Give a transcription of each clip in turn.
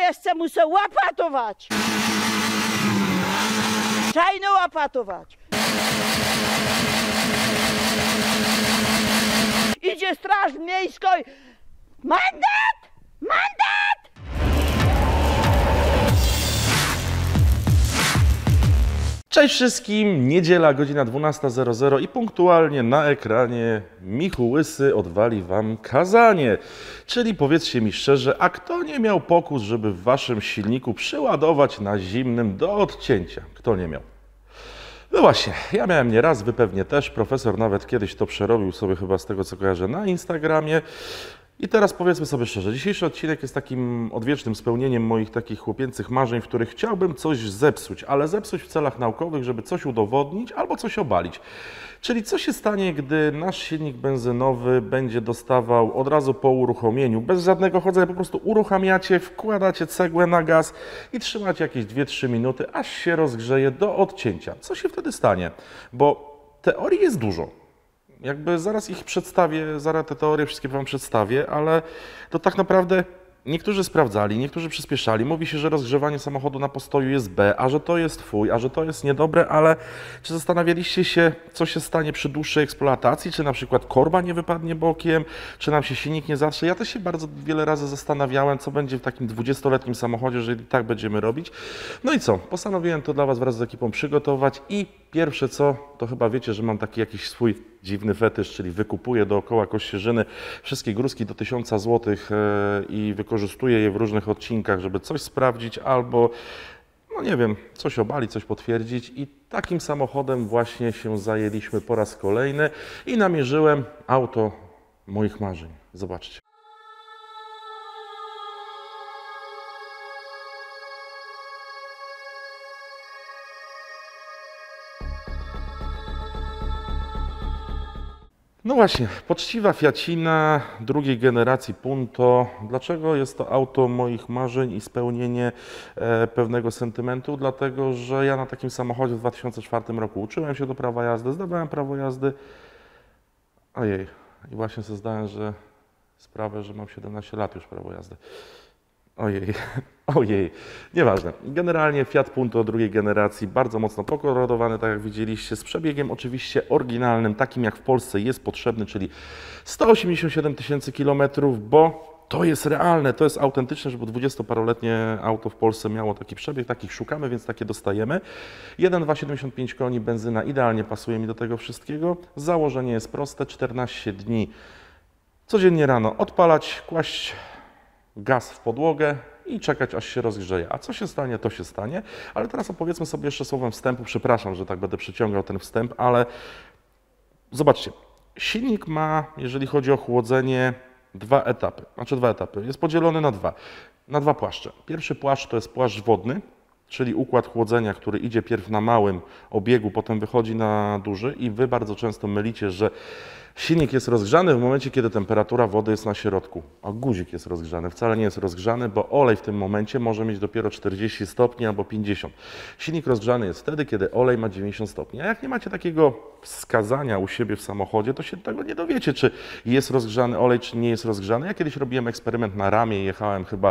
jeszcze muszę łapatować. Czajno łapatować. Idzie straż miejska. Mandat! Mandat! Cześć wszystkim, niedziela, godzina 12:00 i punktualnie na ekranie Michu Łysy odwali wam kazanie. Czyli powiedzcie mi szczerze, a kto nie miał pokus, żeby w waszym silniku przyładować na zimnym do odcięcia? Kto nie miał? No właśnie, ja miałem nieraz, wy pewnie też, profesor nawet kiedyś to przerobił sobie chyba z tego co kojarzę na Instagramie. I teraz powiedzmy sobie szczerze, dzisiejszy odcinek jest takim odwiecznym spełnieniem moich takich chłopięcych marzeń, w których chciałbym coś zepsuć, ale zepsuć w celach naukowych, żeby coś udowodnić albo coś obalić. Czyli co się stanie, gdy nasz silnik benzynowy będzie dostawał od razu po uruchomieniu, bez żadnego chodzenia, po prostu uruchamiacie, wkładacie cegłę na gaz i trzymacie jakieś 2-3 minuty, aż się rozgrzeje do odcięcia. Co się wtedy stanie? Bo teorii jest dużo. Jakby zaraz ich przedstawię, zaraz te teorie wszystkie wam przedstawię, ale to tak naprawdę niektórzy sprawdzali, niektórzy przyspieszali. Mówi się, że rozgrzewanie samochodu na postoju jest B, a że to jest fuj, a że to jest niedobre, ale czy zastanawialiście się, co się stanie przy dłuższej eksploatacji? Czy na przykład korba nie wypadnie bokiem? Czy nam się silnik nie zatrze? Ja też się bardzo wiele razy zastanawiałem, co będzie w takim 20-letnim samochodzie, jeżeli tak będziemy robić. No i co? Postanowiłem to dla was wraz z ekipą przygotować i pierwsze co, to chyba wiecie, że mam taki jakiś swój dziwny fetysz, czyli wykupuję dookoła Kościerzyny wszystkie gruszki do 1000 zł i wykorzystuję je w różnych odcinkach, żeby coś sprawdzić albo, no nie wiem, coś obalić, coś potwierdzić i takim samochodem właśnie się zajęliśmy po raz kolejny i namierzyłem auto moich marzeń. Zobaczcie. No właśnie, poczciwa Fiacina drugiej generacji Punto. Dlaczego jest to auto moich marzeń i spełnienie pewnego sentymentu? Dlatego, że ja na takim samochodzie w 2004 roku uczyłem się do prawa jazdy, zdawałem prawo jazdy. Ojej, i właśnie sobie zdałem, że sprawę, że mam 17 lat już prawo jazdy. Ojej, ojej, nieważne. Generalnie Fiat Punto drugiej generacji, bardzo mocno pokolorowany, tak jak widzieliście, z przebiegiem oczywiście oryginalnym, takim jak w Polsce jest potrzebny, czyli 187 000 kilometrów, bo to jest realne, to jest autentyczne, żeby 20-paroletnie auto w Polsce miało taki przebieg, takich szukamy, więc takie dostajemy. 1,275 koni, benzyna idealnie pasuje mi do tego wszystkiego. Założenie jest proste, 14 dni, codziennie rano odpalać, kłaść gaz w podłogę i czekać, aż się rozgrzeje. A co się stanie, to się stanie. Ale teraz opowiedzmy sobie jeszcze słowem wstępu. Przepraszam, że tak będę przeciągał ten wstęp, ale zobaczcie. Silnik ma, jeżeli chodzi o chłodzenie, dwa etapy. Jest podzielony na dwa płaszcze. Pierwszy płaszcz to jest płaszcz wodny, czyli układ chłodzenia, który idzie pierw na małym obiegu, potem wychodzi na duży i wy bardzo często mylicie, że silnik jest rozgrzany w momencie, kiedy temperatura wody jest na środku, a guzik jest rozgrzany. Wcale nie jest rozgrzany, bo olej w tym momencie może mieć dopiero 40 stopni albo 50. Silnik rozgrzany jest wtedy, kiedy olej ma 90 stopni. A jak nie macie takiego wskazania u siebie w samochodzie, to się tego nie dowiecie, czy jest rozgrzany olej, czy nie jest rozgrzany. Ja kiedyś robiłem eksperyment na ramie, jechałem chyba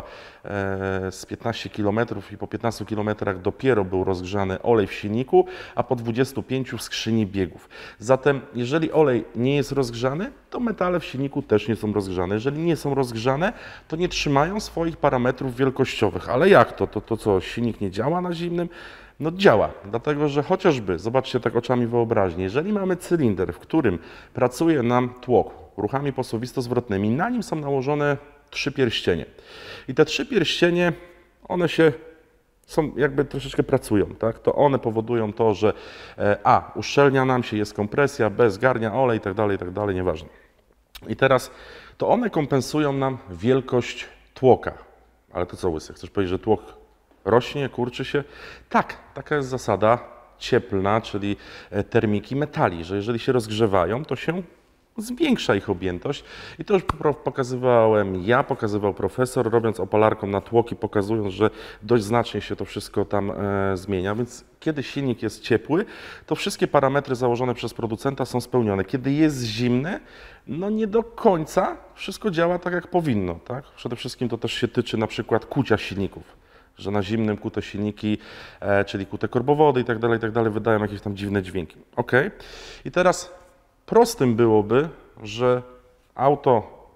z 15 km i po 15 km dopiero był rozgrzany olej w silniku, a po 25 w skrzyni biegów. Zatem, jeżeli olej nie jest rozgrzany, to metale w silniku też nie są rozgrzane. Jeżeli nie są rozgrzane, to nie trzymają swoich parametrów wielkościowych. Ale jak to? To co, silnik nie działa na zimnym? No działa, dlatego że chociażby, zobaczcie tak oczami wyobraźni, jeżeli mamy cylinder, w którym pracuje nam tłok ruchami posuwisto-zwrotnymi, na nim są nałożone 3 pierścienie. I te 3 pierścienie, one się są jakby troszeczkę pracują, tak? To one powodują to, że uszczelnia nam się, jest kompresja, B zgarnia olej i tak dalej, nieważne. I teraz to one kompensują nam wielkość tłoka. Ale to co, Łysy, chcesz powiedzieć, że tłok rośnie, kurczy się? Tak, taka jest zasada cieplna, czyli termiki metali, że jeżeli się rozgrzewają, to się zwiększa ich objętość i to już pokazywałem ja, pokazywał profesor, robiąc opalarką na tłoki, pokazując, że dość znacznie się to wszystko tam zmienia, więc kiedy silnik jest ciepły, to wszystkie parametry założone przez producenta są spełnione. Kiedy jest zimny, no nie do końca wszystko działa tak, jak powinno, tak? Przede wszystkim to też się tyczy na przykład kucia silników, że na zimnym kute silniki, czyli kute korbowody i tak dalej, wydają jakieś tam dziwne dźwięki. Ok. I teraz prostym byłoby, że auto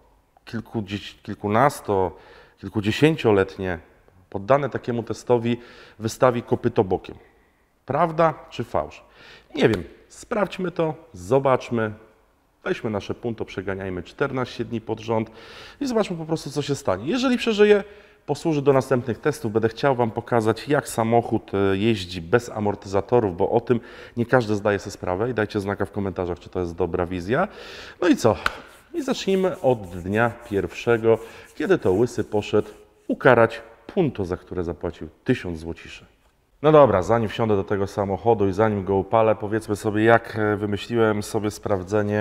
kilkudziesięcioletnie, poddane takiemu testowi, wystawi kopyto bokiem. Prawda czy fałsz? Nie wiem. Sprawdźmy to, zobaczmy. Weźmy nasze punto, przeganiajmy 14 dni pod rząd i zobaczmy po prostu, co się stanie. Jeżeli przeżyje, posłuży do następnych testów. Będę chciał Wam pokazać, jak samochód jeździ bez amortyzatorów, bo o tym nie każdy zdaje sobie sprawę i dajcie znaka w komentarzach, czy to jest dobra wizja. No i co? I zacznijmy od dnia pierwszego, kiedy to Łysy poszedł ukarać punto, za które zapłacił 1000 złociszy. No dobra, zanim wsiądę do tego samochodu i zanim go upalę, powiedzmy sobie, jak wymyśliłem sobie sprawdzenie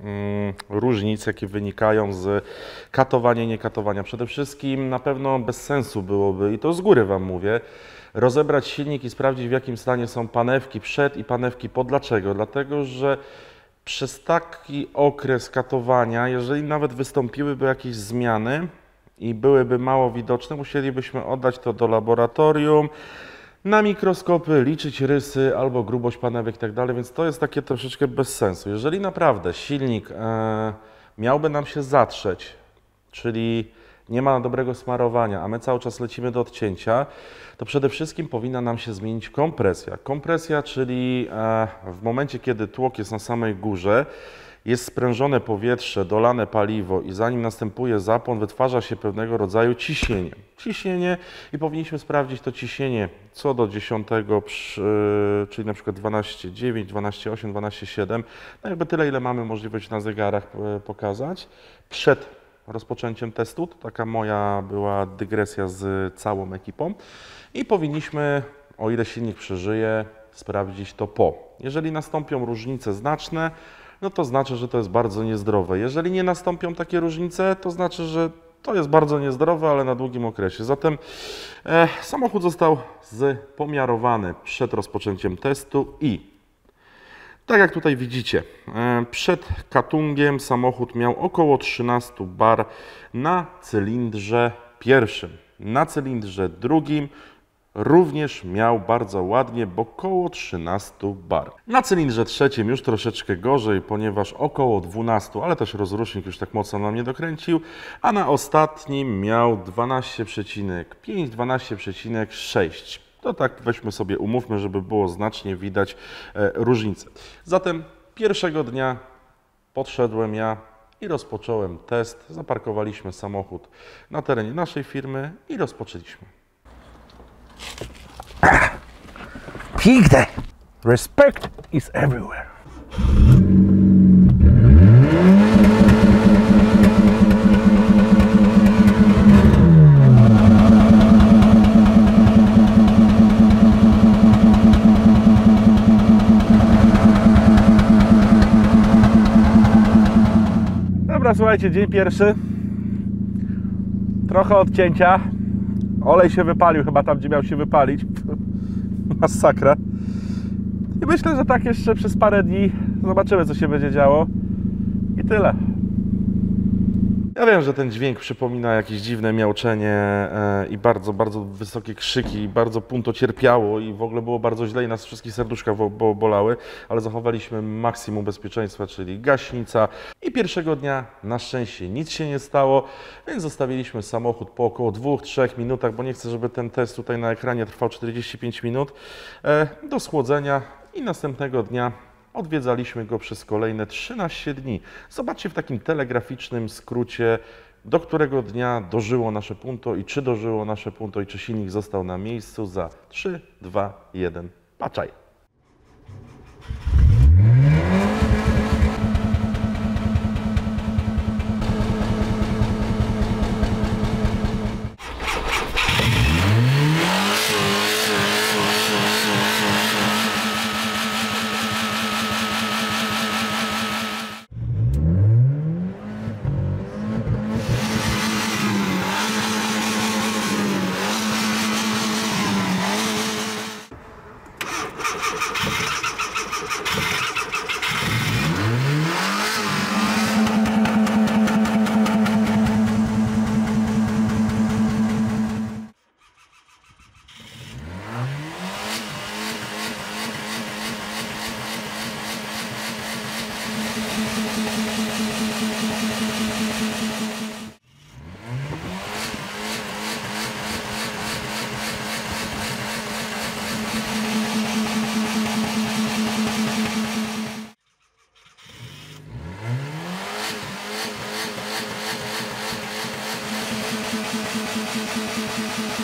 różnic, jakie wynikają z katowania i niekatowania. Przede wszystkim na pewno bez sensu byłoby, i to z góry Wam mówię, rozebrać silnik i sprawdzić, w jakim stanie są panewki przed i panewki po. Dlaczego? Dlatego, że przez taki okres katowania, jeżeli nawet wystąpiłyby jakieś zmiany i byłyby mało widoczne, musielibyśmy oddać to do laboratorium, na mikroskopy, liczyć rysy albo grubość panewek i tak dalej, więc to jest takie troszeczkę bez sensu. Jeżeli naprawdę silnik miałby nam się zatrzeć, czyli nie ma dobrego smarowania, a my cały czas lecimy do odcięcia, to przede wszystkim powinna nam się zmienić kompresja. Kompresja, czyli w momencie, kiedy tłok jest na samej górze, jest sprężone powietrze, dolane paliwo i zanim następuje zapłon, wytwarza się pewnego rodzaju ciśnienie. Ciśnienie i powinniśmy sprawdzić to ciśnienie co do 10, czyli na przykład 12,9, 12,8, 12,7, no jakby tyle, ile mamy możliwość na zegarach pokazać przed rozpoczęciem testu. To taka moja była dygresja z całą ekipą i powinniśmy, o ile silnik przeżyje, sprawdzić to po. Jeżeli nastąpią różnice znaczne, no to znaczy, że to jest bardzo niezdrowe. Jeżeli nie nastąpią takie różnice, to znaczy, że to jest bardzo niezdrowe, ale na długim okresie. Zatem samochód został pomiarowany przed rozpoczęciem testu i tak jak tutaj widzicie, przed katungiem samochód miał około 13 bar na cylindrze pierwszym. Na cylindrze drugim również miał bardzo ładnie, bo około 13 bar. Na cylindrze trzecim już troszeczkę gorzej, ponieważ około 12, ale też rozrusznik już tak mocno nam nie dokręcił, a na ostatnim miał 12,5, 12,6. To tak weźmy sobie, umówmy, żeby było znacznie widać różnicę. Zatem pierwszego dnia podszedłem ja i rozpocząłem test. Zaparkowaliśmy samochód na terenie naszej firmy i rozpoczęliśmy. Piękne! Respect is everywhere. Dobra, słuchajcie, dzień pierwszy. Trochę odcięcia. Olej się wypalił chyba tam, gdzie miał się wypalić. Masakra. I myślę, że tak jeszcze przez parę dni zobaczymy, co się będzie działo. I tyle. Ja wiem, że ten dźwięk przypomina jakieś dziwne miauczenie i bardzo, bardzo wysokie krzyki i bardzo punto cierpiało i w ogóle było bardzo źle i nas wszystkich serduszka bolały, ale zachowaliśmy maksimum bezpieczeństwa, czyli gaśnica i pierwszego dnia na szczęście nic się nie stało, więc zostawiliśmy samochód po około 2-3 minutach, bo nie chcę, żeby ten test tutaj na ekranie trwał 45 minut, do schłodzenia i następnego dnia odwiedzaliśmy go przez kolejne 13 dni. Zobaczcie w takim telegraficznym skrócie, do którego dnia dożyło nasze punto i czy dożyło nasze punto i czy silnik został na miejscu za 3, 2, 1, patrzaj.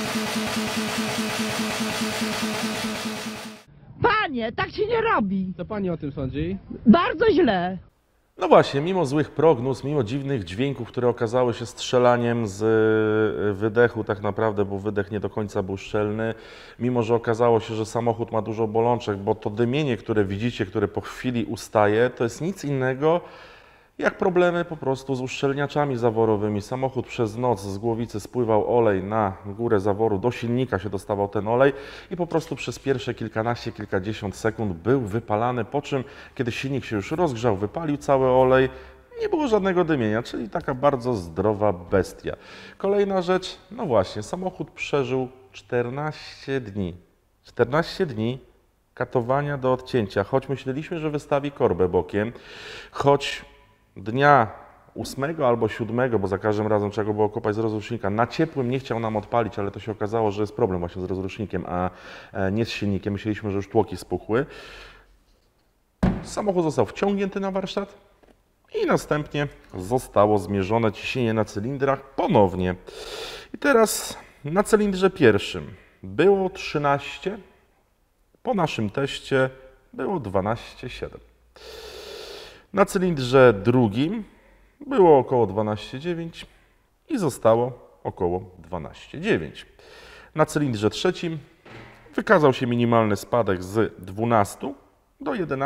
Panie, tak się nie robi. Co pani o tym sądzi? Bardzo źle. No właśnie, mimo złych prognoz, mimo dziwnych dźwięków, które okazały się strzelaniem z wydechu tak naprawdę, bo wydech nie do końca był szczelny, mimo że okazało się, że samochód ma dużo bolączek, bo to dymienie, które widzicie, które po chwili ustaje, to jest nic innego jak problemy po prostu z uszczelniaczami zaworowymi. Samochód przez noc z głowicy spływał olej na górę zaworu, do silnika się dostawał ten olej i po prostu przez pierwsze kilkanaście, kilkadziesiąt sekund był wypalany, po czym kiedy silnik się już rozgrzał, wypalił cały olej, nie było żadnego dymienia, czyli taka bardzo zdrowa bestia. Kolejna rzecz, no właśnie, samochód przeżył 14 dni. 14 dni katowania do odcięcia, choć myśleliśmy, że wystawi korbę bokiem, choć dnia 8 albo 7, bo za każdym razem trzeba go było kopać z rozrusznika, na ciepłym nie chciał nam odpalić, ale to się okazało, że jest problem właśnie z rozrusznikiem, a nie z silnikiem. Myśleliśmy, że już tłoki spuchły. Samochód został wciągnięty na warsztat i następnie zostało zmierzone ciśnienie na cylindrach ponownie. I teraz na cylindrze pierwszym było 13, po naszym teście było 12,7. Na cylindrze drugim było około 12,9 i zostało około 12,9. Na cylindrze trzecim wykazał się minimalny spadek z 12 do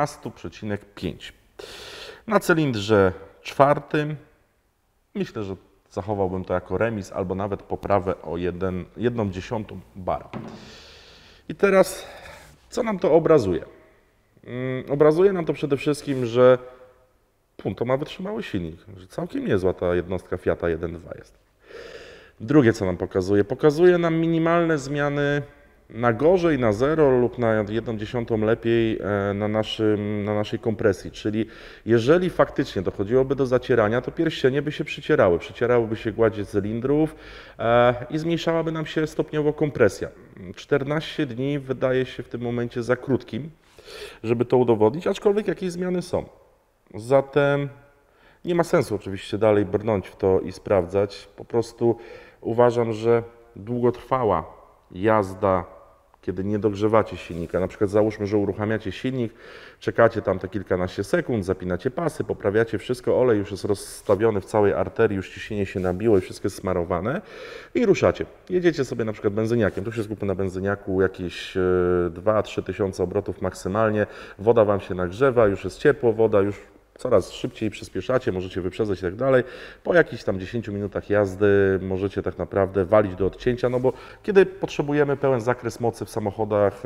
11,5. Na cylindrze czwartym myślę, że zachowałbym to jako remis albo nawet poprawę o 1,1 bara. I teraz co nam to obrazuje? Obrazuje nam to przede wszystkim, że Punto ma wytrzymały silnik, że całkiem niezła ta jednostka Fiata 1.2 jest. Drugie, co nam pokazuje? Pokazuje nam minimalne zmiany na gorzej, na 0 lub na 1/10 lepiej na naszej kompresji. Czyli jeżeli faktycznie dochodziłoby do zacierania, to pierścienie by się przycierałyby się gładzie cylindrów i zmniejszałaby nam się stopniowo kompresja. 14 dni wydaje się w tym momencie za krótkim, żeby to udowodnić, aczkolwiek jakieś zmiany są. Zatem nie ma sensu oczywiście dalej brnąć w to i sprawdzać. Po prostu uważam, że długotrwała jazda, kiedy nie dogrzewacie silnika, na przykład załóżmy, że uruchamiacie silnik, czekacie tam te kilkanaście sekund, zapinacie pasy, poprawiacie wszystko, olej już jest rozstawiony w całej arterii, już ciśnienie się nabiło i wszystko jest smarowane i ruszacie. Jedziecie sobie na przykład benzyniakiem, tu się skupmy na benzyniaku, jakieś 2-3 tysiące obrotów maksymalnie, woda Wam się nagrzewa, już jest ciepło, woda już coraz szybciej przyspieszacie, możecie wyprzedzać i tak dalej. Po jakichś tam 10 minutach jazdy możecie tak naprawdę walić do odcięcia, no bo kiedy potrzebujemy pełen zakres mocy w samochodach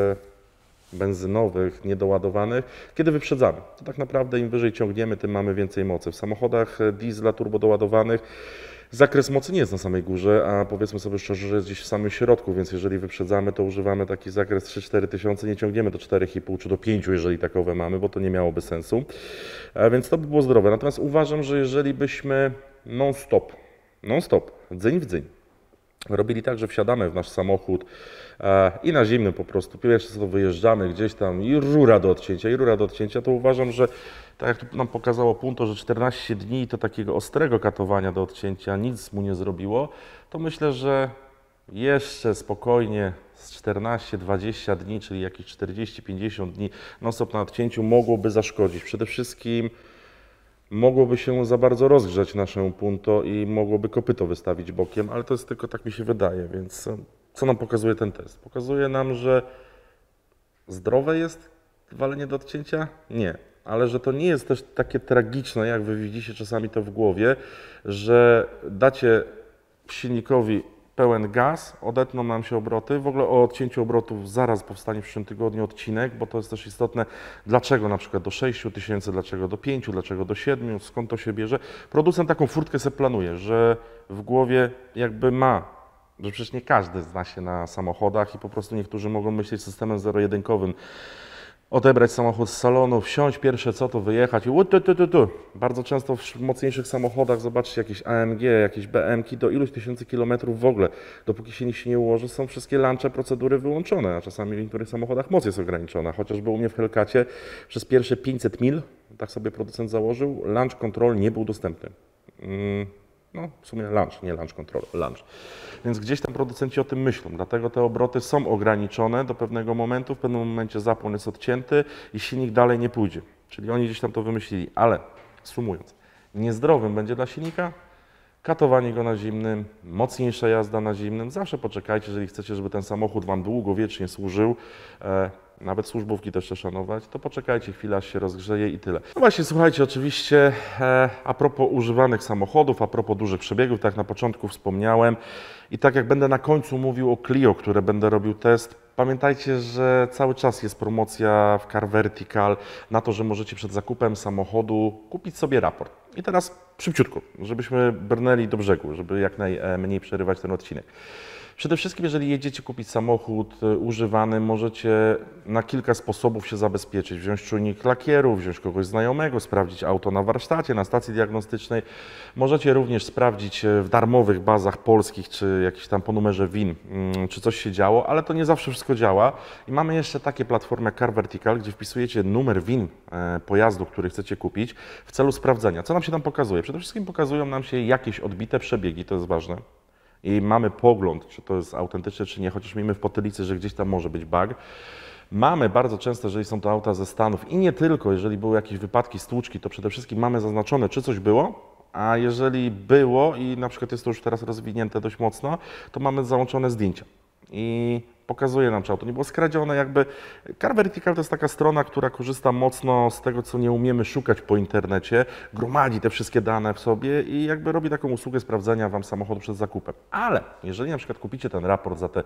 benzynowych, niedoładowanych, kiedy wyprzedzamy, to tak naprawdę im wyżej ciągniemy, tym mamy więcej mocy. W samochodach diesla turbodoładowanych zakres mocy nie jest na samej górze, a powiedzmy sobie szczerze, że jest gdzieś w samym środku, więc jeżeli wyprzedzamy, to używamy taki zakres 3-4 tysiące, nie ciągniemy do 4,5 czy do 5, jeżeli takowe mamy, bo to nie miałoby sensu. Więc to by było zdrowe. Natomiast uważam, że jeżeli byśmy non-stop, dzyń w dzyń, robili tak, że wsiadamy w nasz samochód i na zimnym po prostu, pierwsze co to wyjeżdżamy gdzieś tam i rura do odcięcia, to uważam, że tak jak tu nam pokazało Punto, że 14 dni to takiego ostrego katowania do odcięcia nic mu nie zrobiło, to myślę, że jeszcze spokojnie z 14-20 dni, czyli jakieś 40-50 dni non-stop na odcięciu mogłoby zaszkodzić. Przede wszystkim mogłoby się za bardzo rozgrzać nasze Punto i mogłoby kopyto wystawić bokiem, ale to jest tylko tak mi się wydaje, więc co nam pokazuje ten test? Pokazuje nam, że zdrowe jest walenie do odcięcia? Nie. Ale że to nie jest też takie tragiczne, jak wy widzicie czasami to w głowie, że dacie silnikowi pełen gaz, odetną nam się obroty. W ogóle o odcięciu obrotów zaraz powstanie w przyszłym tygodniu odcinek, bo to jest też istotne, dlaczego na przykład do 6 tysięcy, dlaczego do 5, dlaczego do 7, skąd to się bierze. Producent taką furtkę sobie planuje, że w głowie jakby ma, że przecież nie każdy zna się na samochodach i po prostu niektórzy mogą myśleć systemem zero-jedynkowym. Odebrać samochód z salonu, wsiąść pierwsze co to wyjechać i Bardzo często w mocniejszych samochodach, zobaczcie, jakieś AMG, jakieś BM-ki do iluś tysięcy kilometrów w ogóle, dopóki się nikt się nie ułoży, są wszystkie launche procedury wyłączone, a czasami w niektórych samochodach moc jest ograniczona, chociażby u mnie w Hellcacie przez pierwsze 500 mil, tak sobie producent założył, launch control nie był dostępny. No, w sumie launch, nie launch control, launch. Więc gdzieś tam producenci o tym myślą, dlatego te obroty są ograniczone do pewnego momentu, w pewnym momencie zapłon jest odcięty i silnik dalej nie pójdzie. Czyli oni gdzieś tam to wymyślili, ale sumując, niezdrowym będzie dla silnika katowanie go na zimnym, mocniejsza jazda na zimnym. Zawsze poczekajcie, jeżeli chcecie, żeby ten samochód Wam długowiecznie służył, nawet służbówki też trzeba szanować, to poczekajcie chwilę, aż się rozgrzeje i tyle. No właśnie, słuchajcie, oczywiście a propos używanych samochodów, a propos dużych przebiegów, tak jak na początku wspomniałem i tak jak będę na końcu mówił o Clio, które będę robił test, pamiętajcie, że cały czas jest promocja w Car Vertical na to, że możecie przed zakupem samochodu kupić sobie raport. I teraz szybciutko, żebyśmy brnęli do brzegu, żeby jak najmniej przerywać ten odcinek. Przede wszystkim, jeżeli jedziecie kupić samochód używany, możecie na kilka sposobów się zabezpieczyć. Wziąć czujnik lakieru, wziąć kogoś znajomego, sprawdzić auto na warsztacie, na stacji diagnostycznej. Możecie również sprawdzić w darmowych bazach polskich, czy jakiś tam po numerze VIN, czy coś się działo, ale to nie zawsze wszystko działa. I mamy jeszcze takie platformy jak Car Vertical, gdzie wpisujecie numer VIN pojazdu, który chcecie kupić w celu sprawdzenia. Co nam się tam pokazuje? Przede wszystkim pokazują nam się jakieś odbite przebiegi, to jest ważne. I mamy pogląd, czy to jest autentyczne, czy nie, chociaż miejmy w potylicy, że gdzieś tam może być bug. Mamy bardzo często, jeżeli są to auta ze Stanów i nie tylko, jeżeli były jakieś wypadki, stłuczki, to przede wszystkim mamy zaznaczone, czy coś było, a jeżeli było i na przykład jest to już teraz rozwinięte dość mocno, to mamy załączone zdjęcia. I pokazuje nam, czy auto nie było skradzione. Jakby Car Vertical to jest taka strona, która korzysta mocno z tego, co nie umiemy szukać po internecie, gromadzi te wszystkie dane w sobie i jakby robi taką usługę sprawdzenia Wam samochodu przed zakupem. Ale jeżeli na przykład kupicie ten raport za te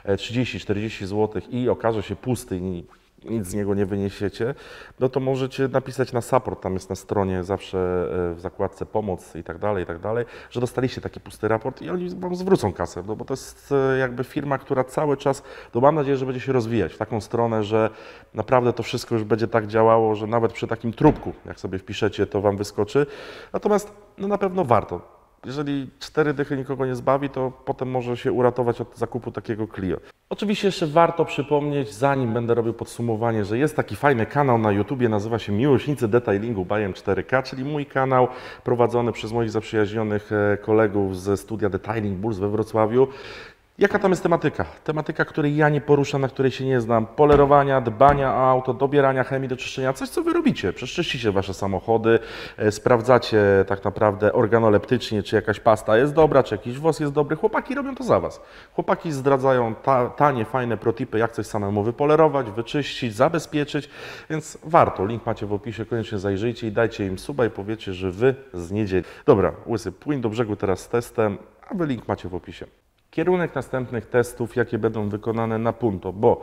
30-40 zł i okaże się pusty i nic z niego nie wyniesiecie, no to możecie napisać na support, tam jest na stronie zawsze w zakładce pomoc i tak dalej, że dostaliście taki pusty raport i oni Wam zwrócą kasę, no bo to jest jakby firma, która cały czas, no mam nadzieję, że będzie się rozwijać w taką stronę, że naprawdę to wszystko już będzie tak działało, że nawet przy takim trupku, jak sobie wpiszecie, to Wam wyskoczy. Natomiast no na pewno warto. Jeżeli 4 dychy nikogo nie zbawi, to potem może się uratować od zakupu takiego Clio. Oczywiście jeszcze warto przypomnieć, zanim będę robił podsumowanie, że jest taki fajny kanał na YouTubie, nazywa się Miłośnicy Detailingu by M4K, czyli mój kanał prowadzony przez moich zaprzyjaźnionych kolegów ze studia Detailing Bulls we Wrocławiu. Jaka tam jest tematyka? Tematyka, której ja nie poruszam, na której się nie znam. Polerowania, dbania o auto, dobierania chemii do czyszczenia. Coś, co Wy robicie. Przeczyścicie Wasze samochody, sprawdzacie tak naprawdę organoleptycznie, czy jakaś pasta jest dobra, czy jakiś wos jest dobry. Chłopaki robią to za Was. Chłopaki zdradzają tanie, fajne protipy, jak coś samemu wypolerować, wyczyścić, zabezpieczyć, więc warto. Link macie w opisie, koniecznie zajrzyjcie i dajcie im suba i powiecie, że Wy z niedzieli. Dobra, Łysy, płyń do brzegu teraz z testem, a Wy link macie w opisie. Kierunek następnych testów, jakie będą wykonane na Punto, bo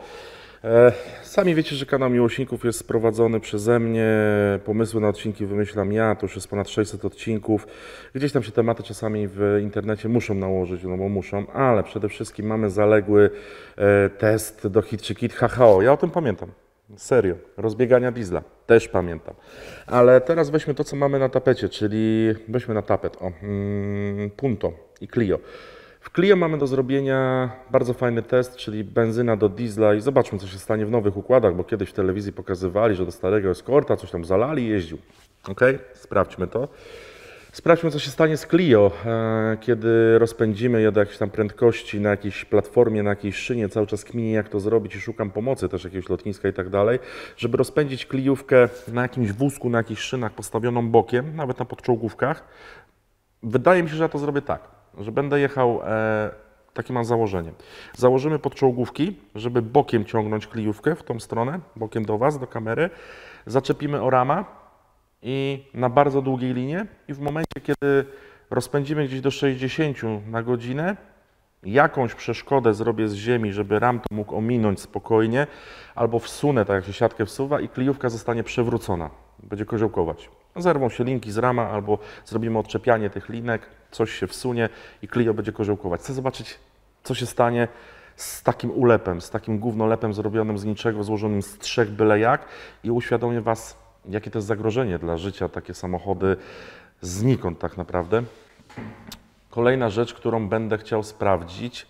sami wiecie, że kanał Miłośników jest prowadzony przeze mnie, pomysły na odcinki wymyślam ja, to już jest ponad 600 odcinków, gdzieś tam się tematy czasami w internecie muszą nałożyć, no bo muszą, ale przede wszystkim mamy zaległy test do hit czy kit HHO, ja o tym pamiętam. Serio, rozbiegania diesla, też pamiętam. Ale teraz weźmy to, co mamy na tapecie, czyli weźmy na tapet, Punto i Clio. W Clio mamy do zrobienia bardzo fajny test, czyli benzyna do diesla i zobaczmy, co się stanie w nowych układach, bo kiedyś w telewizji pokazywali, że do starego Escorta coś tam zalali i jeździł. Ok? Sprawdźmy to. Sprawdźmy, co się stanie z Clio, kiedy rozpędzimy je do jakiejś tam prędkości na jakiejś platformie, na jakiejś szynie, cały czas kminię, jak to zrobić i szukam pomocy też jakiegoś lotniska i tak dalej, żeby rozpędzić Cliówkę na jakimś wózku, na jakichś szynach postawioną bokiem, nawet na podczołgówkach. Wydaje mi się, że ja to zrobię tak, że będę jechał, takie mam założenie. Założymy podczołgówki, żeby bokiem ciągnąć Cliówkę w tą stronę, bokiem do Was, do kamery, zaczepimy o rama i na bardzo długiej linie i w momencie, kiedy rozpędzimy gdzieś do 60 na godzinę, jakąś przeszkodę zrobię z ziemi, żeby ram to mógł ominąć spokojnie, albo wsunę, tak jak się siatkę wsuwa i Cliówka zostanie przewrócona, będzie koziołkować. Zerwą się linki z rama, albo zrobimy odczepianie tych linek, coś się wsunie i Clio będzie koziołkować. Chcę zobaczyć, co się stanie z takim ulepem, z takim gównolepem zrobionym z niczego, złożonym z 3 byle jak i uświadomię Was, jakie to jest zagrożenie dla życia, takie samochody znikąd tak naprawdę. Kolejna rzecz, którą będę chciał sprawdzić,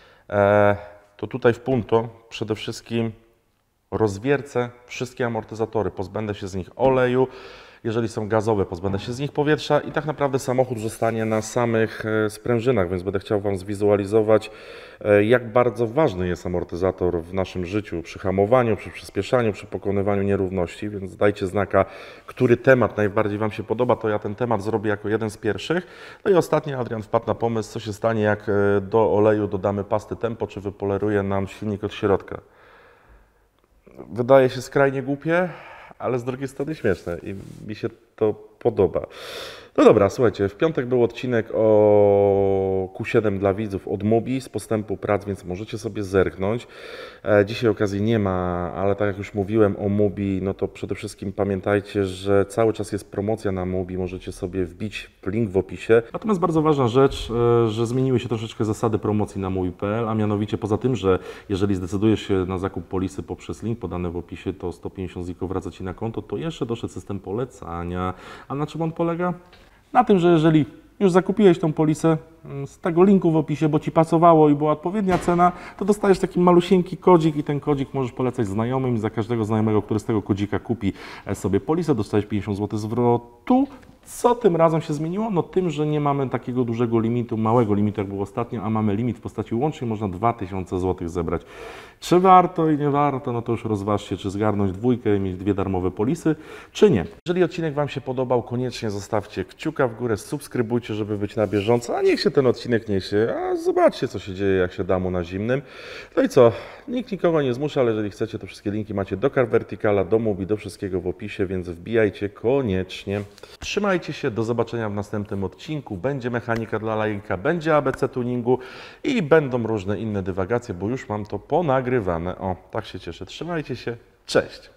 to tutaj w Punto przede wszystkim rozwiercę wszystkie amortyzatory, pozbędę się z nich oleju. Jeżeli są gazowe, pozbędę się z nich powietrza i tak naprawdę samochód zostanie na samych sprężynach, więc będę chciał Wam zwizualizować, jak bardzo ważny jest amortyzator w naszym życiu, przy hamowaniu, przy przyspieszaniu, przy pokonywaniu nierówności, więc dajcie znaka, który temat najbardziej Wam się podoba, to ja ten temat zrobię jako jeden z pierwszych. No i ostatnio Adrian wpadł na pomysł, co się stanie, jak do oleju dodamy pasty Tempo, czy wypoleruje nam silnik od środka. Wydaje się skrajnie głupie, ale z drugiej strony śmieszne i mi się to podoba. No dobra, słuchajcie, w piątek był odcinek o Q7 dla widzów od Mubi z postępu prac, więc możecie sobie zerknąć. Dzisiaj okazji nie ma, ale tak jak już mówiłem o Mubi, no to przede wszystkim pamiętajcie, że cały czas jest promocja na Mubi, możecie sobie wbić link w opisie. Natomiast bardzo ważna rzecz, że zmieniły się troszeczkę zasady promocji na Mubi.pl, a mianowicie poza tym, że jeżeli zdecydujesz się na zakup polisy poprzez link podany w opisie, to 150 ziko wraca Ci na konto, to jeszcze doszedł system polecania. A na czym on polega? Na tym, że jeżeli już zakupiłeś tą polisę z tego linku w opisie, bo Ci pasowało i była odpowiednia cena, to dostajesz taki malusieńki kodzik i ten kodzik możesz polecać znajomym i za każdego znajomego, który z tego kodzika kupi sobie polisę, dostajesz 50 zł zwrotu. Co tym razem się zmieniło? No tym, że nie mamy takiego dużego limitu, małego limitu jak było ostatnio, a mamy limit w postaci łącznie można 2000 zł zebrać. Czy warto i nie warto, no to już rozważcie, czy zgarnąć dwójkę i mieć 2 darmowe polisy, czy nie. Jeżeli odcinek Wam się podobał, koniecznie zostawcie kciuka w górę, subskrybujcie, żeby być na bieżąco, a niech się ten odcinek niesie, a zobaczcie, co się dzieje, jak się da mu na zimnym. No i co, nikt nikogo nie zmusza, ale jeżeli chcecie, to wszystkie linki macie do Car Verticala, do Mubi, do wszystkiego w opisie, więc wbijajcie koniecznie. Trzymajcie się, do zobaczenia w następnym odcinku. Będzie mechanika dla laika, będzie ABC tuningu i będą różne inne dywagacje, bo już mam to ponagrywane. O, tak się cieszę. Trzymajcie się. Cześć!